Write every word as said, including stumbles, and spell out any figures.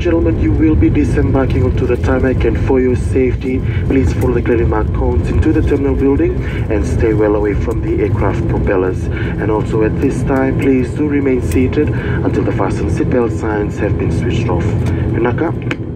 gentlemen, you will be disembarking onto the tarmac, and for your safety, please follow the clearly marked cones into the terminal building and stay well away from the aircraft propellers. And also at this time, please do remain seated until the fasten seatbelt signs have been switched off. Pinaka.